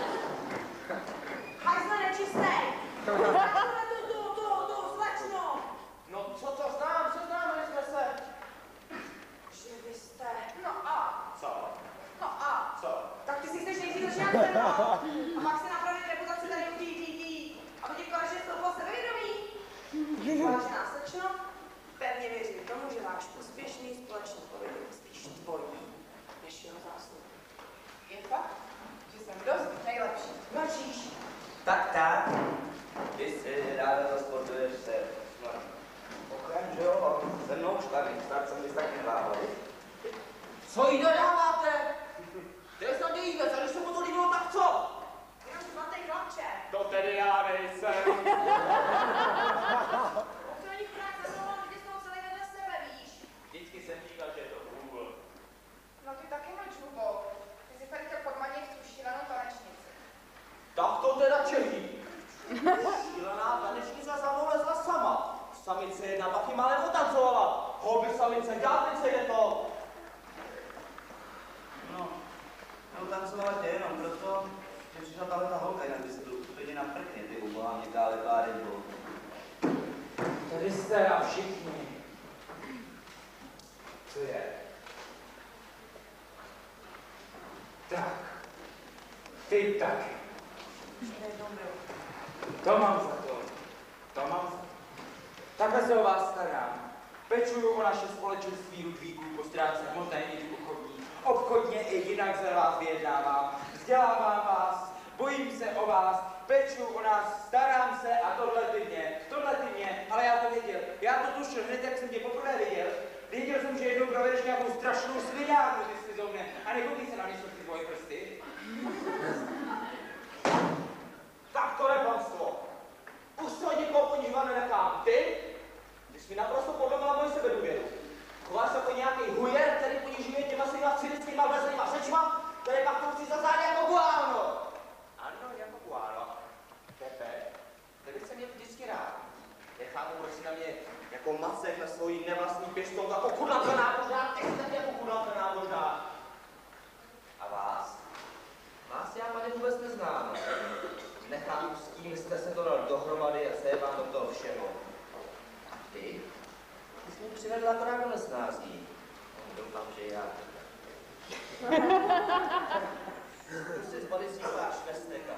hajzle nečistej, hajzle tu, tu, tu, tu, slečno, No co to znám, co známe jsme se. že vy jste, No a, Co? no a. Co? tak ty si chceš nejdřív začínat se mnou, a pak si napravit reputaci tady u tý, tý, tý, aby ti konečně stouplo sebevědomí. Vážená slečno, pevně věřím tomu, že váš úspěšný společný pobyt je spíš tvojí, než jeho zásluh. Je fakt, že jsem dost nejlepší. Mlčíš. Tak, tak. Ty si ráda zasportuješ se. No, ochraň, že jo, se mnou šlavit, snad jsem bys tak neváhali. Co jí dodáváte? To je snad její věc, a když se mu to líbilo, tak co? Jenom zlatý chlapče. To tedy já nejsem. Musím o nich krát zavolal, že ty jsou celý vedle sebe, víš. Vždycky jsem říkal, že je to Google. No ty taky mlč, Hugo. Ty jsi tady chtěl podmanit tu šílenou tanečnici. Tak to teda čeří. Šílená tanečnice zavolezla sama. Samice jedna pak ji malé otancovala. Houby samice, ďáblice je to. No, no tancovat je jenom proto, že přišla tahle ta holka, jinak by se tu úplně na prkně, ty ubohá měkká lepá rybo. Tady jste a všichni. Co je? Tak. Ty taky. To mám za to. To mám za to. Takhle se o vás starám. Pečuju o naše společenství Ludvíků po stránce hmotné i obchodní. Obchodně i jinak za vás vyjednávám. Vzdělávám vás, bojím se o vás, pečuju o nás, starám se a tohle ty mě, tohle ty mě, ale já to věděl. Já to tušil hned, jak jsem tě poprvé viděl. Věděl jsem, že jednou provedeš nějakou strašnou svinárnu, ty svizoune, a nekoukej se na mě, ty tvoje prsty. Tak to je panstvo. Už se od někoho ponižovat nenechám. Ty? Ty jsi mi naprosto podlomila moji sebedůvěru. Chováš se jako nějaký hujer, který ponižuje těma svýma cynickýma veselýma řečma, které pak to chci zazát jako guáno. Ano, jako guáno. Pepe, tebe jsem měl vždycky rád. Nechápu, proč si na mě jako macek na svoji nevlastní pěstonku, jako kudlata nábožná, teď jsi taky jako kudlata nábožná. A vás? Vás já, pane, vůbec neznám. Nechápu, s kým jste se to dal dohromady a co je vám do toho všeho. A ty? Ty jsi mě přivedla akorát do nesnází. No, doufám, že já. Už se zbali říkáš Vesteka.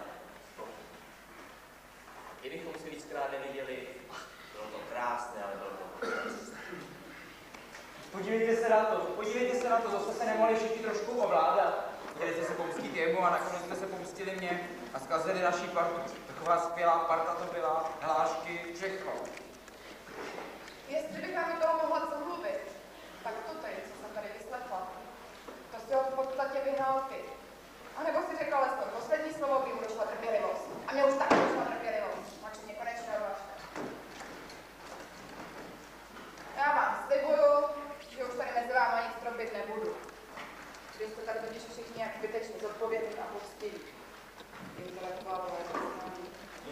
Kdybychom si víckrát neviděli, bylo to krásné, ale bylo to krásné. Podívejte se na to, podívejte se na to, zase se nemohli všichni trošku ovládat. Chtěli jste se pomstit jemu a nakonec jste se pomstili mě a zkazili naší partu. Taková skvělá parta to byla, hlášky, všechno. Jestli bych vám do toho mohla co mluvit, tak to tady, co jsem tady vyslechla, to si ho v podstatě vyhnal ty. A nebo si řekl alespoň poslední slovo, kdy mu došla trpělivost. A mě už taky došla trpělivost. Mači mě konečně odvažte. Já vám slibuju, že už tady mezi váma nic trobit nebudu. Vy jste tady totiž všichni jak zbytečně zodpovědní a poctiví. Intelektuálové neznání.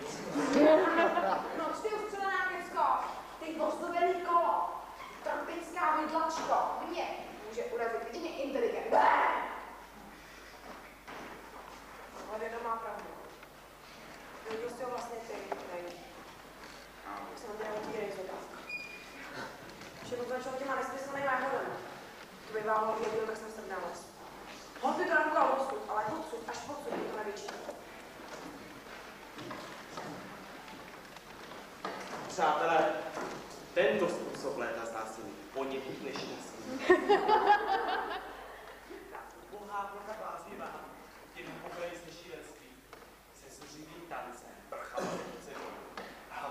No, ty ustřelená Kecko, ty ozdobený kolo, trampická vidlačko, Mě může urazit jedině inteligent. ale vědo má pravdu. Kdo jsi ho vlastně ty, není. Už jsem teda utírej z otázka. Všechno začalo těma nesmyslnými náhodami. Kdyby vám ho věděl, tak jsem se vdala. Hoď by to nakoukal odsud, ale odsud až odsud je to největší. Přátelé, tento způsob léta zdá se mi poněkud nešťastný. Ta ubohá plocha bláznivá, jenom pokraji ze šílenství, se zuřivým tancem prchala do cedou. A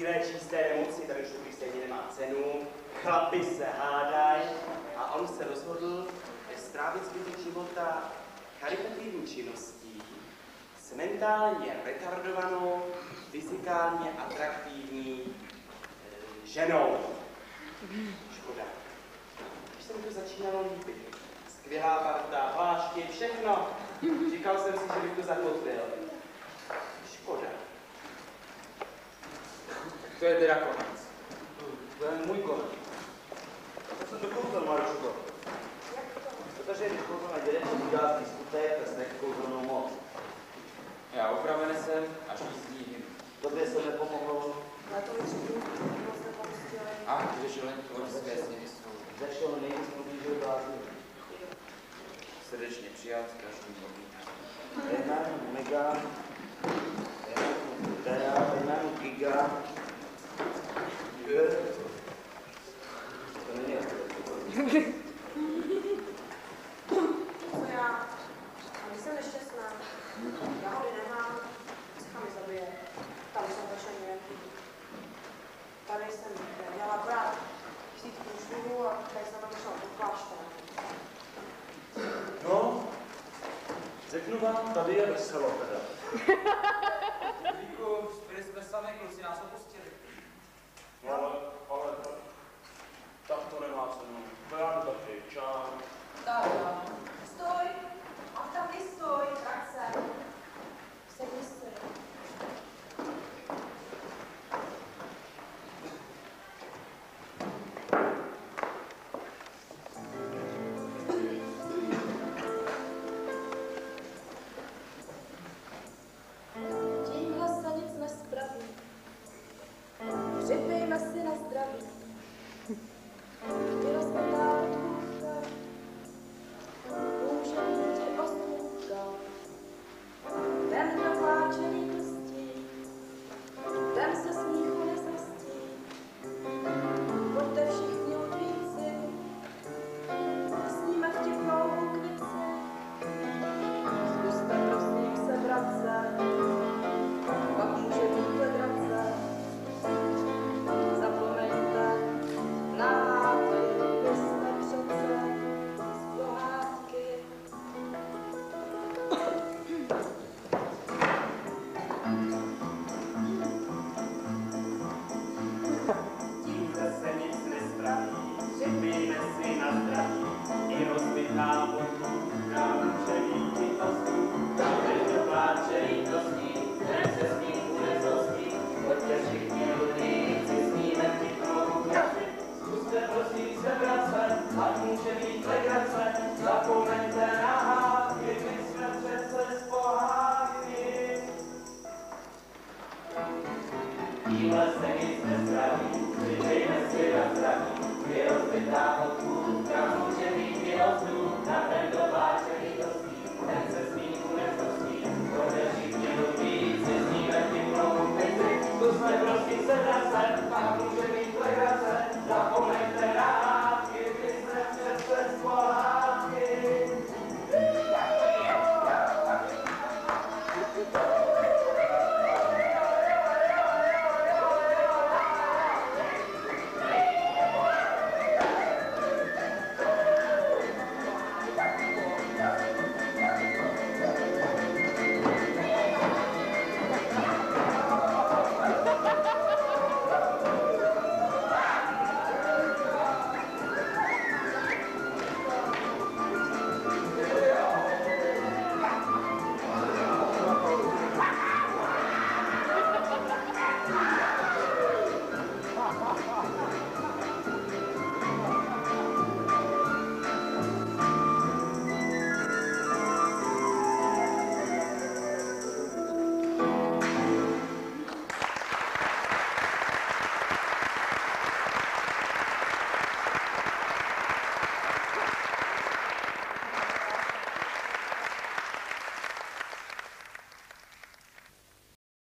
Chvíle čisté nemoci, tady člověk stejně nemá cenu, chlapi se hádají a on se rozhodl strávit zbytek života charitativní činností s mentálně retardovanou, fyzikálně atraktivní e, ženou. Škoda. Když se mi to začínalo líbit. Skvělá parta, hlášky, všechno. Říkal jsem si, že bych to zakotvil. Škoda. To je teda konec. To je můj konec. To jsem dokoupil, Maruško. Protože když koupil na dědeček udělácký skutek, to jste kouzelnou moc. Já opraven jsem až jízdní. Tobě se nepomohlo. Na to vyřešení moc nepomstili. A, řešil jen tvorské sněhy jsou. Zašel nejvíc poblížil blázni. Srdečně přijat, každý odmítá. Jméno Mega, jméno Tera, jméno Giga. To není asi Co já? A když jsem nešťastná, já ho nemám, psycha mi zabije. Tady jsem začal nějaký. Tady jsem dělala akorát chtít průšvihu a tady jsem našla do kláštera. No, řeknu vám, tady je veselo teda. Díku, byli jsme sami, kluci nás opustili. No, ale, ale tak, tak to nemá cenu. Já jdu taky, čau. Dáda. Stoj! A tady stoj, tak se. Sedni si. Tímhle se nic nespraví. Připijme si na zdraví. Je rozpětá tvůrka, může mít i ostrůvka. Ten, kdo pláčený krstí, ten se smíchu nezastí. Pojďte všichni udvíci, sníme vtipnou hukvici. Zkuste prosím se vracet, pak může být legrace. Zapomeňte na hády, vy jste přece z pohádky. Tímhle se nic nespraví, připijme si na zdraví. I rozbitá podpůrka může být i ostrůvka. Ten, kdo pláče lítostí, ten se smíchu nezostí. Pojďte všichni ludíci, sníme vtipnou hukvici. Zkuste prosím se vracet, ať může být legrace. Zapomeňte na hádky, my jsme přece z pohádky. Tímhle se nic nespraví, připijme si na zdraví. Je rozbitá podpůrka, může být i ostrůvka.